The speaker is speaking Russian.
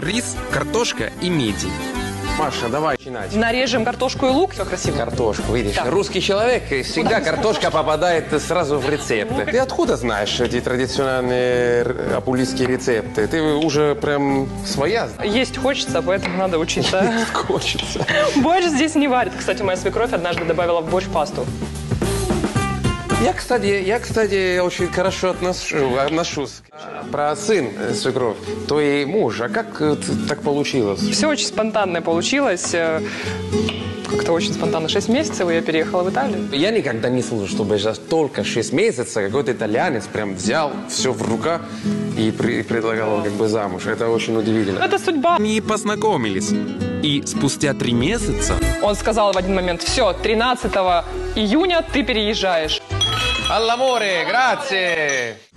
рис, картошка и меди. Маша, давай начинать. Нарежем картошку и лук, все красиво. Картошку, видишь, Да. русский человек, и всегда картошка попадает сразу в рецепты. Ты откуда знаешь эти традиционные апулийские рецепты? Ты уже прям своя? Есть хочется, поэтому надо учиться. Хочется. Борщ здесь не варит. Кстати, моя свекровь однажды добавила в борщ пасту. Я, кстати, очень хорошо отношусь. Про сын, свекровь, то и муж. А как так получилось? Все очень спонтанно получилось. Как-то очень спонтанно. 6 месяцев, и я переехала в Италию. Я никогда не слышал, чтобы за только 6 месяцев какой-то итальянец прям взял все в руках и предлагал как бы замуж. Это очень удивительно. Это судьба. Они познакомились. И спустя 3 месяца... Он сказал в один момент: все, 13 июня ты переезжаешь. All'amore, grazie!